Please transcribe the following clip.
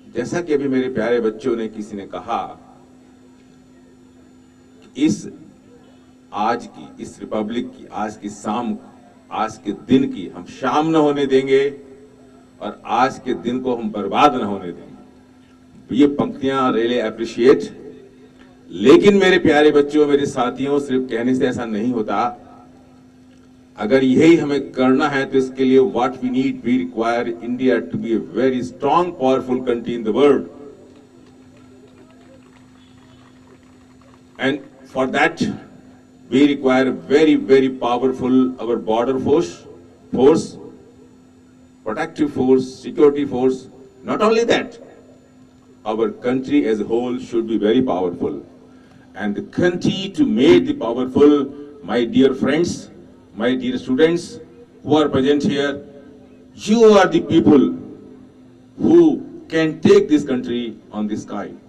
जैसा कि अभी मेरे प्यारे बच्चों ने किसी ने कहा, इस आज की, इस रिपब्लिक की, आज की शाम, आज के दिन की हम शाम न होने देंगे और आज के दिन को हम बर्बाद न होने देंगे। ये पंक्तियां रियली अप्रिशिएट। लेकिन मेरे प्यारे बच्चों, मेरे साथियों, सिर्फ कहने से ऐसा नहीं होता। अगर यही हमें करना है तो इसके लिए what we need, we require India to be a very strong powerful country in the world, and for that we require very powerful our border force, protective force, security force. Not only that, our country as a whole should be very powerful. And the country to make the powerful, my dear friends, my dear students who are present here, you are the people who can take this country on the sky.